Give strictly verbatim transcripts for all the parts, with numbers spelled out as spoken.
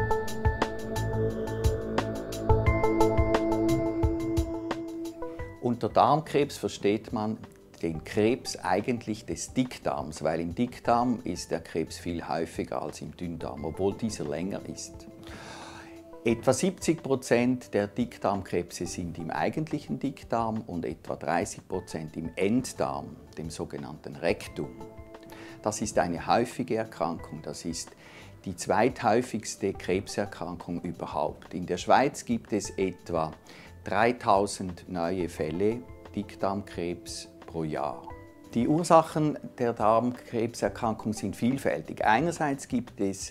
Unter Darmkrebs versteht man den Krebs eigentlich des Dickdarms, weil im Dickdarm ist der Krebs viel häufiger als im Dünndarm, obwohl dieser länger ist. Etwa siebzig Prozent der Dickdarmkrebse sind im eigentlichen Dickdarm und etwa dreißig Prozent im Enddarm, dem sogenannten Rektum. Das ist eine häufige Erkrankung, das ist die zweithäufigste Krebserkrankung überhaupt. In der Schweiz gibt es etwa dreitausend neue Fälle Dickdarmkrebs pro Jahr. Die Ursachen der Darmkrebserkrankung sind vielfältig. Einerseits gibt es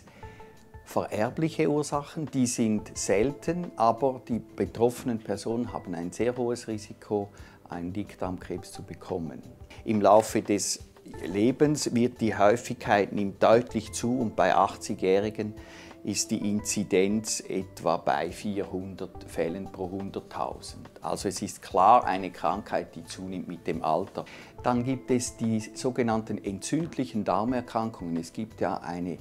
vererbliche Ursachen, die sind selten, aber die betroffenen Personen haben ein sehr hohes Risiko, einen Dickdarmkrebs zu bekommen. Im Laufe des Lebens wird die Häufigkeit nimmt deutlich zu und bei achtzigjährigen ist die Inzidenz etwa bei vierhundert Fällen pro hunderttausend. Also es ist klar eine Krankheit, die zunimmt mit dem Alter. Dann gibt es die sogenannten entzündlichen Darmerkrankungen. Es gibt ja eine,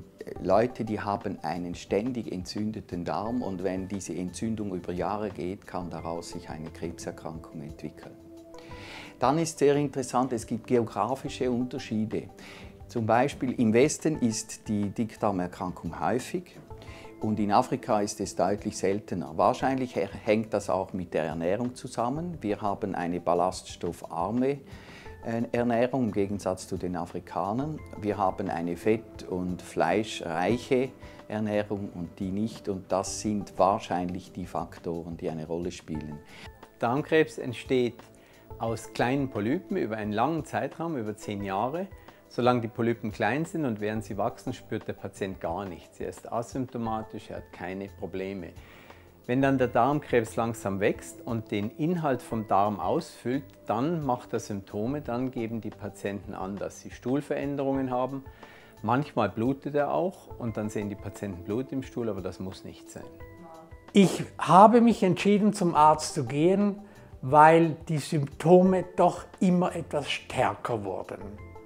Leute, die haben einen ständig entzündeten Darm und wenn diese Entzündung über Jahre geht, kann daraus sich eine Krebserkrankung entwickeln. Dann ist sehr interessant, es gibt geografische Unterschiede. Zum Beispiel im Westen ist die Dickdarmerkrankung häufig und in Afrika ist es deutlich seltener. Wahrscheinlich hängt das auch mit der Ernährung zusammen. Wir haben eine ballaststoffarme Ernährung im Gegensatz zu den Afrikanern. Wir haben eine fett- und fleischreiche Ernährung und die nicht. Und das sind wahrscheinlich die Faktoren, die eine Rolle spielen. Darmkrebs entsteht aus kleinen Polypen über einen langen Zeitraum, über zehn Jahre. Solange die Polypen klein sind und während sie wachsen, spürt der Patient gar nichts. Er ist asymptomatisch, er hat keine Probleme. Wenn dann der Darmkrebs langsam wächst und den Inhalt vom Darm ausfüllt, dann macht er Symptome, dann geben die Patienten an, dass sie Stuhlveränderungen haben. Manchmal blutet er auch und dann sehen die Patienten Blut im Stuhl, aber das muss nicht sein. Ich habe mich entschieden, zum Arzt zu gehen, weil die Symptome doch immer etwas stärker wurden.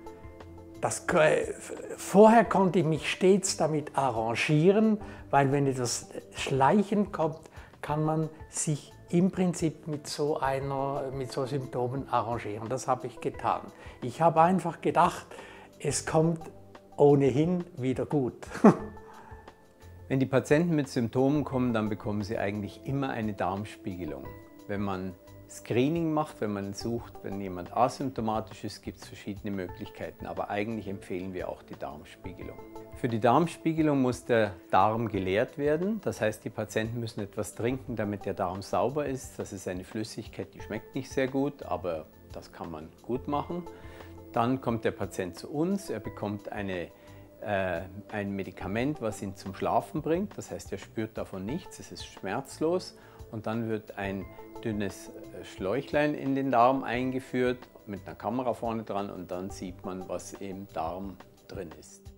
Das, vorher konnte ich mich stets damit arrangieren, weil wenn etwas schleichend kommt, kann man sich im Prinzip mit so, einer, mit so Symptomen arrangieren. Das habe ich getan. Ich habe einfach gedacht, es kommt ohnehin wieder gut. Wenn die Patienten mit Symptomen kommen, dann bekommen sie eigentlich immer eine Darmspiegelung. Wenn man Screening macht, wenn man sucht, wenn jemand asymptomatisch ist, gibt es verschiedene Möglichkeiten, aber eigentlich empfehlen wir auch die Darmspiegelung. Für die Darmspiegelung muss der Darm geleert werden, das heißt, die Patienten müssen etwas trinken, damit der Darm sauber ist. Das ist eine Flüssigkeit, die schmeckt nicht sehr gut, aber das kann man gut machen. Dann kommt der Patient zu uns, er bekommt eine, äh, ein Medikament, was ihn zum Schlafen bringt, das heißt, er spürt davon nichts, es ist schmerzlos und dann wird ein dünnes Schläuchlein in den Darm eingeführt mit einer Kamera vorne dran und dann sieht man, was im Darm drin ist.